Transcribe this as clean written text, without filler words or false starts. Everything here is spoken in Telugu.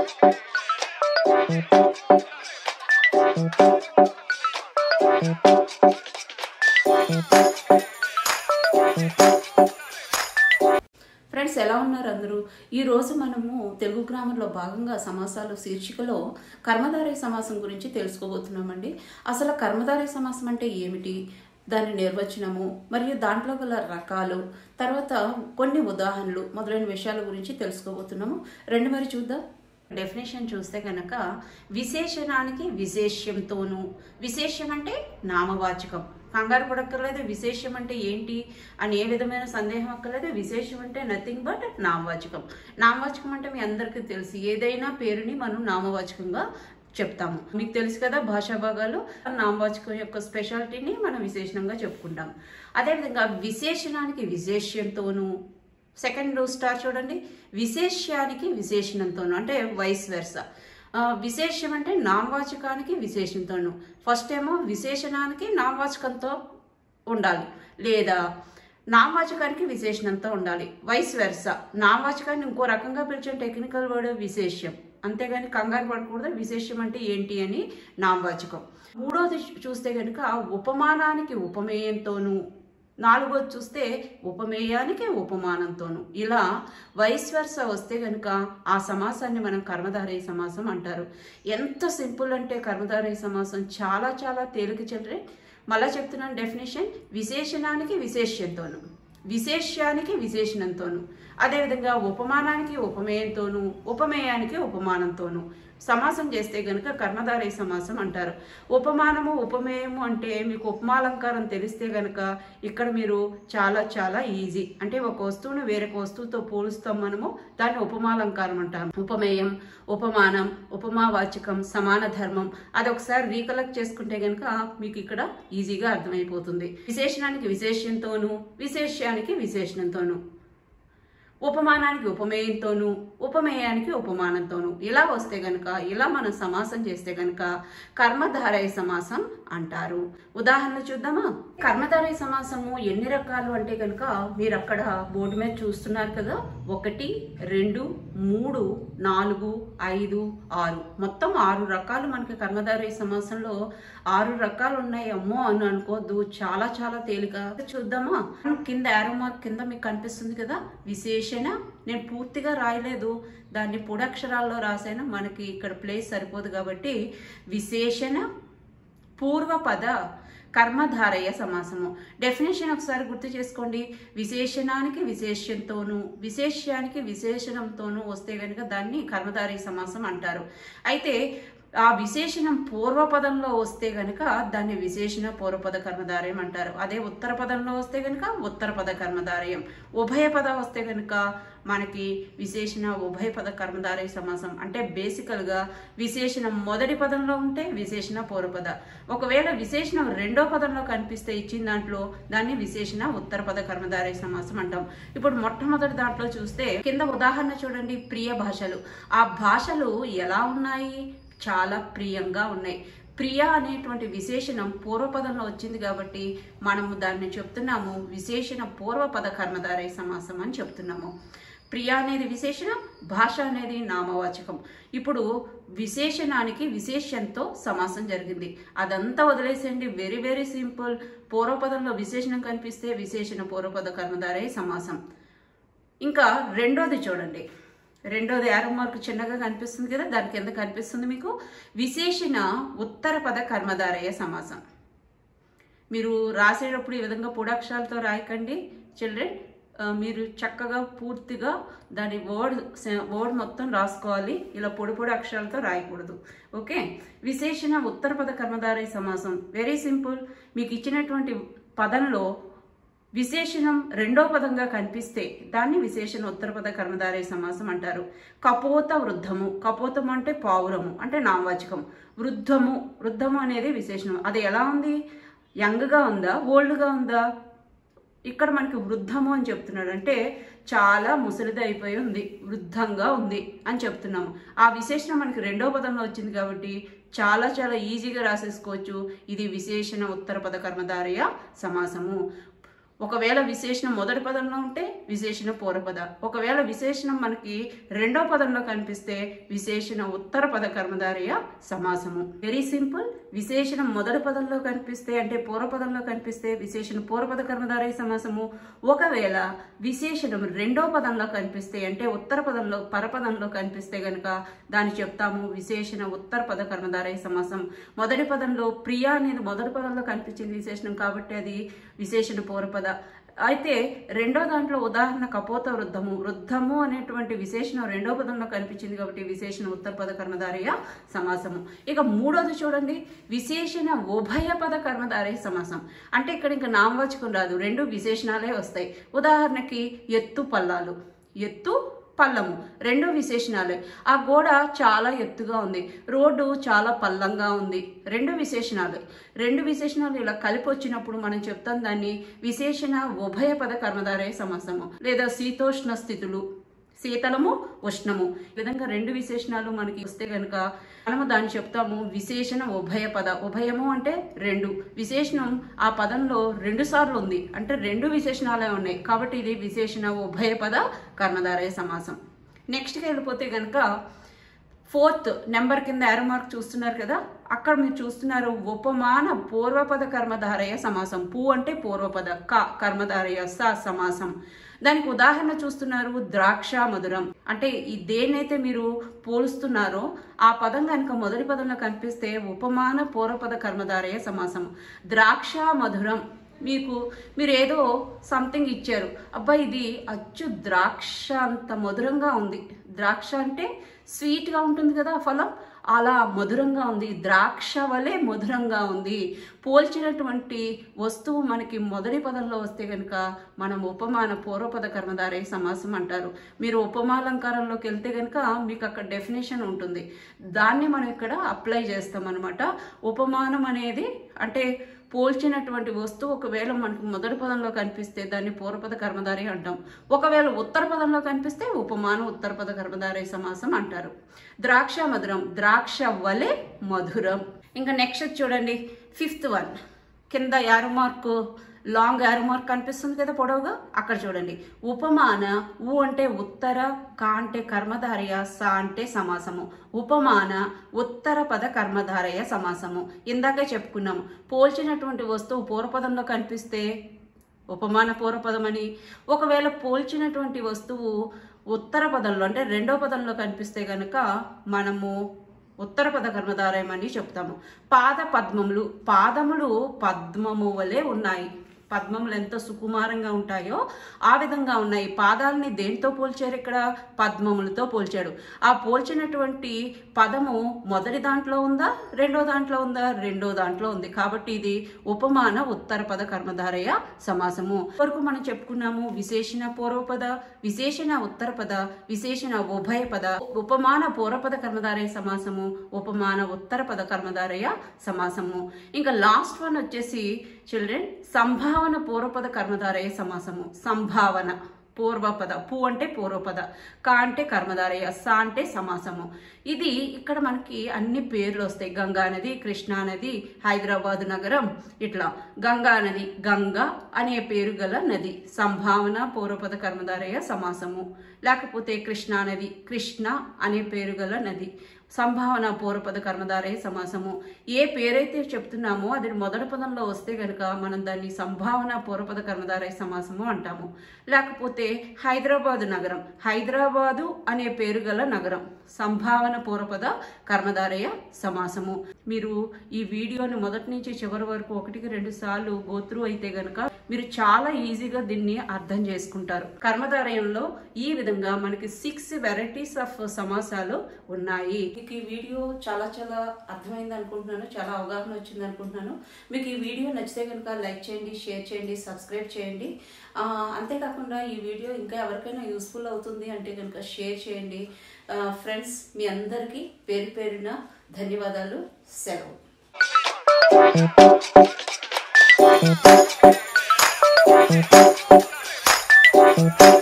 ఫ్రెండ్స్ ఎలా ఉన్నారు అందరూ? ఈ రోజు మనము తెలుగు గ్రామర్లో భాగంగా సమాసాలు శీర్షికలో కర్మధారయ సమాసం గురించి తెలుసుకోబోతున్నామండి. అసలు కర్మధారయ సమాసం అంటే ఏమిటి, దాని నిర్వచనము మరియు దాంట్లో గల రకాలు, తర్వాత కొన్ని ఉదాహరణలు మొదలైన విషయాల గురించి తెలుసుకోబోతున్నాము. రెండు మరి చూద్దాం. డెఫినేషన్ చూస్తే కనుక విశేషణానికి విశేష్యంతోనూ, విశేషం అంటే నామవాచకం, కంగారు పడక్కర్లేదు. విశేషం అంటే ఏంటి అని ఏ విధమైన సందేహం అక్కర్లేదు. విశేషం అంటే నథింగ్ బట్ నామవాచకం. నామవాచకం అంటే మీ అందరికీ తెలుసు, ఏదైనా పేరుని మనం నామవాచకంగా చెప్తాము. మీకు తెలుసు కదా, భాషా భాగాలు నామవాచకం యొక్క స్పెషాలిటీని మనం విశేషణంగా చెప్పుకుంటాం. అదేవిధంగా విశేషణానికి విశేష్యంతోనూ, సెకండ్ స్టార్ చూడండి, విశేష్యానికి విశేషణంతోనూ అంటే వైస్ వెర్సా. విశేషం అంటే నామవాచకానికి విశేషంతోనూ, ఫస్ట్ ఏమో విశేషణానికి నామవాచకంతో ఉండాలి, లేదా నామవాచకానికి విశేషణంతో ఉండాలి. వైస్ వెర్సా, నామవాచకాన్ని ఇంకో రకంగా పిలిచే టెక్నికల్ వర్డ్ విశేష్యం, అంతేగాని కంగారు పడకూడదు. విశేషం అంటే ఏంటి అని నామవాచకం. మూడోది చూస్తే కనుక ఉపమానానికి ఉపమేయంతోనూ, నాలుగోది చూస్తే ఉపమేయానికి ఉపమానంతోనూ. ఇలా వైస్ వెర్సా వస్తే కనుక ఆ సమాసాన్ని మనం కర్మధారయ సమాసం అంటారు. ఎంత సింపుల్ అంటే కర్మధారయ సమాసం చాలా చాలా తేలిక చెల్లరే. మళ్ళా చెప్తున్నాను డెఫినేషన్, విశేషణానికి విశేష్యంతోనూ, విశేష్యానికి విశేషణంతోనూ, అదేవిధంగా ఉపమానానికి ఉపమేయంతోనూ, ఉపమేయానికి ఉపమానంతోనూ సమాసం చేస్తే కనుక కర్మధారయ సమాసం అంటారు. ఉపమానము ఉపమేయము అంటే మీకు ఉపమాలంకారం తెలిస్తే కనుక ఇక్కడ మీరు చాలా చాలా ఈజీ. అంటే ఒక వస్తువును వేరొక వస్తువుతో పోలుస్తాం మనము, దాన్ని ఉపమాలంకారం అంటాం. ఉపమేయం, ఉపమానం, ఉపమావాచకం, సమాన ధర్మం, అది ఒకసారి రీకలెక్ట్ చేసుకుంటే కనుక మీకు ఇక్కడ ఈజీగా అర్థమైపోతుంది. విశేషణానికి విశేష్యంతోనూ, విశేష్యానికి విశేషణంతోనూ, ఉపమానానికి ఉపమేయంతోనూ, ఉపమేయానికి ఉపమానంతోనూ ఇలా వస్తే గనక, ఇలా మనం సమాసం చేస్తే గనక కర్మధారయ సమాసం అంటారు. ఉదాహరణ చూద్దామా? కర్మధారయ సమాసము ఎన్ని రకాలు అంటే కనుక మీరు అక్కడ బోర్డు మీద చూస్తున్నారు కదా, 1, 2, 3, 4, 5, 6 మొత్తం 6 రకాలు మనకి కర్మధారయ సమాసంలో 6 రకాలు ఉన్నాయి. అమ్మో అని అనుకోవద్దు, చాలా చాలా తేలిక. చూద్దామా? కింద యారో మార్క్ కింద మీకు కనిపిస్తుంది కదా, విశేషణ. నేను పూర్తిగా రాయలేదు, దాన్ని పొడక్షరాల్లో రాశాను, మనకి ఇక్కడ ప్లేస్ సరిపోదు కాబట్టి. విశేషణ పూర్వపద కర్మధారయ సమాసము. డెఫినేషన్ ఒకసారి గుర్తు చేసుకోండి. విశేషణానికి విశేష్యంతోనూ, విశేష్యానికి విశేషణంతోనూ వస్తే కనుక దాన్ని కర్మధారయ సమాసం అంటారు. అయితే ఆ విశేషణం పూర్వపదంలో వస్తే గనుక దాన్ని విశేషణ పూర్వపద కర్మధారయం అంటారు. అదే ఉత్తర పదంలో వస్తే గనుక ఉత్తరపద కర్మధారయం. ఉభయ పద వస్తే గనుక మనకి విశేషణ ఉభయపద కర్మధారయ సమాసం. అంటే బేసికల్గా విశేషణం మొదటి పదంలో ఉంటే విశేషణ పూర్వపద, ఒకవేళ విశేషణం రెండో పదంలో కనిపిస్తే ఇచ్చిన దాంట్లో దాన్ని విశేషణ ఉత్తరపద కర్మధారయ సమాసం అంటాం. ఇప్పుడు మొట్టమొదటి దాంట్లో చూస్తే కింద ఉదాహరణ చూడండి, ప్రియ భాషలు. ఆ భాషలు ఎలా ఉన్నాయి? చాలా ప్రియంగా ఉన్నాయి. ప్రియ అనేటువంటి విశేషణం పూర్వపదంలో వచ్చింది కాబట్టి మనము దాన్ని చెప్తున్నాము విశేషణ పూర్వపద కర్మధారయ సమాసం అని చెప్తున్నాము. ప్రియ అనేది విశేషణం, భాష అనేది నామవాచకం. ఇప్పుడు విశేషణానికి విశేష్యంతో సమాసం జరిగింది, అదంతా వదిలేసేయండి. Very very simple. పూర్వపదంలో విశేషణం కనిపిస్తే విశేషణ పూర్వపద కర్మధారయ సమాసం. ఇంకా రెండోది చూడండి, రెండోది యారో మార్క్ చిన్నగా కనిపిస్తుంది కదా, దాని కింద కనిపిస్తుంది మీకు విశేషణ ఉత్తరపద కర్మధారయ సమాసం. మీరు రాసేటప్పుడు ఈ విధంగా పొడాక్షరాలతో రాయకండి చిల్డ్రన్. మీరు చక్కగా పూర్తిగా దాని వర్డ్ మొత్తం రాసుకోవాలి, ఇలా పొడి పొడి అక్షరాలతో రాయకూడదు. ఓకే, విశేషణ ఉత్తరపద కర్మధారయ సమాసం వెరీ సింపుల్. మీకు ఇచ్చినటువంటి పదంలో విశేషణం రెండో పదంగా కనిపిస్తే దాన్ని విశేషణ ఉత్తరపద కర్మధారయ సమాసం అంటారు. కపోత వృద్ధము, కపోతం అంటే పావురము అంటే నామవాచకం. వృద్ధము, వృద్ధము అనేది విశేషణం. అది ఎలా ఉంది? యంగ్గా ఉందా, ఓల్డ్గా ఉందా? ఇక్కడ మనకి వృద్ధము అని చెప్తున్నాడు అంటే చాలా ముసలిది అయిపోయి ఉంది, వృద్ధంగా ఉంది అని చెప్తున్నాము. ఆ విశేషణం మనకి రెండో పదంలో వచ్చింది కాబట్టి చాలా చాలా ఈజీగా రాసేసుకోవచ్చు. ఇది విశేషణ ఉత్తరపద కర్మధారయ సమాసము. ఒకవేళ విశేషణం మొదటి పదంలో ఉంటే విశేషణ పూర్వపద, ఒకవేళ విశేషణం మనకి రెండో పదంలో కనిపిస్తే విశేషణ ఉత్తర పద కర్మధారయ సమాసము. Very simple. విశేషణం మొదటి పదంలో కనిపిస్తే అంటే పూర్వపదంలో కనిపిస్తే విశేషణ పూర్వపద కర్మధారయ సమాసము. ఒకవేళ విశేషణం రెండో పదంలో కనిపిస్తే అంటే ఉత్తర పదంలో పరపదంలో కనిపిస్తే గనక దాన్ని చెప్తాము విశేషణ ఉత్తర పద కర్మధారయ సమాసం. మొదటి పదంలో ప్రియ అనేది మొదటి పదంలో కనిపించింది విశేషణం కాబట్టి అది విశేషణ పూర్వపద. అయితే రెండో దాంట్లో ఉదాహరణ కపోత వృద్ధము, వృద్ధము అనేటువంటి విశేషణం రెండో పదంలో కనిపించింది కాబట్టి విశేషణ ఉత్తర పద కర్మధారయ సమాసము. ఇక మూడోది చూడండి, విశేషణ ఉభయ పద కర్మధారయ సమాసం. అంటే ఇక్కడ ఇంకా నామవాచకం రాదు, రెండు విశేషణాలే వస్తాయి. ఉదాహరణకి ఎత్తు పల్లాలు, ఎత్తు పల్లము రెండు విశేషణాలే. ఆ గోడ చాలా ఎత్తుగా ఉంది, రోడ్డు చాలా పల్లంగా ఉంది, రెండు విశేషణాలే. రెండు విశేషణాలు ఇలా కలిపి వచ్చినప్పుడు మనం చెప్తాం దాన్ని విశేషణ ఉభయ పద కర్మధారయ సమాసము. లేదా శీతోష్ణ స్థితులు, శీతలము ఉష్ణము, ఈ విధంగా రెండు విశేషణాలు మనకి వస్తే కనుక మనము దాన్ని చెప్తాము విశేషణ ఉభయ పద. ఉభయము అంటే రెండు, విశేషణం ఆ పదంలో రెండు సార్లు ఉంది అంటే రెండు విశేషణాలే ఉన్నాయి కాబట్టి ఇది విశేషణ ఉభయ పద కర్మధారయ సమాసం. నెక్స్ట్కి వెళ్ళిపోతే కనుక ఫోర్త్ నెంబర్ కింద యారో మార్క్ చూస్తున్నారు కదా, అక్కడ మీరు చూస్తున్నారు ఉపమాన పూర్వపద కర్మధారయ సమాసం. పు అంటే పూర్వపద, క కర్మధారయ, స సమాసం. దానికి ఉదాహరణ చూస్తున్నారు ద్రాక్ష మధురం. అంటే ఈ దేన్నైతే మీరు పోలుస్తున్నారో ఆ పదం కనుక మొదటి పదంలో కనిపిస్తే ఉపమాన పూర్వపద కర్మధారయ సమాసం. ద్రాక్ష మధురం, మీరు ఏదో సంథింగ్ ఇచ్చారు, అబ్బా ఇది అచ్చు ద్రాక్ష అంత మధురంగా ఉంది. ద్రాక్ష అంటే స్వీట్గా ఉంటుంది కదా ఫలం, అలా మధురంగా ఉంది, ద్రాక్ష వలె మధురంగా ఉంది. పోల్చినటువంటి వస్తువు మనకి మొదటి పదంలో వస్తే కనుక మనం ఉపమాన పూర్వపద కర్మధారయ సమాసం అంటారు. మీరు ఉపమాలంకారంలోకి వెళ్తే కనుక మీకు అక్కడ డెఫినేషన్ ఉంటుంది, దాన్ని మనం ఇక్కడ అప్లై చేస్తాం అనమాట. ఉపమానం అనేది అంటే పోల్చినటువంటి వస్తువు ఒకవేళ మనకు మొదటి పదంలో కనిపిస్తే దాన్ని పూర్వపద కర్మధారయ అంటాం. ఒకవేళ ఉత్తర పదంలో కనిపిస్తే ఉపమానం ఉత్తర పద కర్మధారయ సమాసం అంటారు. ద్రాక్ష మధురం, ద్రాక్ష వలె మధురం. ఇంకా నెక్స్ట్ చూడండి ఫిఫ్త్ వన్, కింద arrow mark long arrow mark కనిపిస్తుంది కదా పొడవుగా, అక్కడ చూడండి ఉపమాన. ఉ అంటే ఉత్తర, క అంటే కర్మధారయ, స అంటే సమాసము. ఉపమాన ఉత్తర పద కర్మధారయ సమాసము. ఇందాకే చెప్పుకున్నాము పోల్చినటువంటి వస్తువు పూర్వపదంలో కనిపిస్తే ఉపమాన పూర్వపదం అని, ఒకవేళ పోల్చినటువంటి వస్తువు ఉత్తర పదంలో అంటే రెండో పదంలో కనిపిస్తే కనుక మనము ఉత్తర పద కర్మధారయం అని చెప్తాము. పాద పద్మములు, పాదములు పద్మము వలె ఉన్నాయి. పద్మములు ఎంత సుకుమారంగా ఉంటాయో ఆ విధంగా ఉన్నాయి. పాదాలని దేంతో పోల్చారు ఇక్కడ? పద్మములతో పోల్చాడు. ఆ పోల్చినటువంటి పదము మొదటి దాంట్లో ఉందా రెండో దాంట్లో ఉందా? రెండో దాంట్లో ఉంది కాబట్టి ఇది ఉపమాన ఉత్తర పద కర్మధారయ సమాసము. వరకు మనం చెప్పుకున్నాము విశేషణ పూర్వపద, విశేషణ ఉత్తర పద, విశేషణ ఉభయ పద, ఉపమాన పూర్వపద కర్మధారయ సమాసము, ఉపమాన ఉత్తర పద కర్మధారయ సమాసము. ఇంకా లాస్ట్ వన్ వచ్చేసి చిల్డ్రన్ సంభావన పూర్వపద కర్మధారయ సమాసము. సంభావన పూర్వపద, పు అంటే పూర్వపద, క అంటే కర్మధారయ, స అంటే సమాసము. ఇది ఇక్కడ మనకి అన్ని పేర్లు వస్తాయి. గంగా నది, కృష్ణా నది, హైదరాబాద్ నగరం, ఇట్లా గంగా నది, గంగా అనే పేరు గల నది సంభావన పూర్వపద కర్మధారయ సమాసము. లేకపోతే కృష్ణా నది, కృష్ణ అనే పేరు గల నది సంభావన పూర్వపద కర్మధారయ సమాసము. ఏ పేరైతే చెప్తున్నామో అది మొదటి పదంలో వస్తే కనుక మనం దాన్ని సంభావన పూర్వపద కర్మధారయ సమాసము అంటాము. లేకపోతే హైదరాబాదు నగరం, హైదరాబాదు అనే పేరు గల నగరం సంభావన పూర్వపద కర్మధారయ సమాసము. మీరు ఈ వీడియోని మొదటి నుంచి చివరి వరకు 1-2 సార్లు గోత్రు అయితే గనక మీరు చాలా ఈజీగా దీన్ని అర్థం చేసుకుంటారు. కర్మధారయంలో ఈ విధంగా మనకి 6 వెరైటీస్ ఆఫ్ సమాసాలు ఉన్నాయి. మీకు ఈ వీడియో చాలా అర్థమైంది అనుకుంటున్నాను, చాలా అవగాహన వచ్చింది అనుకుంటున్నాను. మీకు ఈ వీడియో నచ్చితే కనుక లైక్ చేయండి, షేర్ చేయండి, సబ్స్క్రైబ్ చేయండి. అంతేకాకుండా ఈ వీడియో ఇంకా ఎవరికైనా యూస్ఫుల్ అవుతుంది అంటే కనుక షేర్ చేయండి. ఫ్రెండ్స్, మీ అందరికీ పేరు పేరున ధన్యవాదాలు. సెలవు.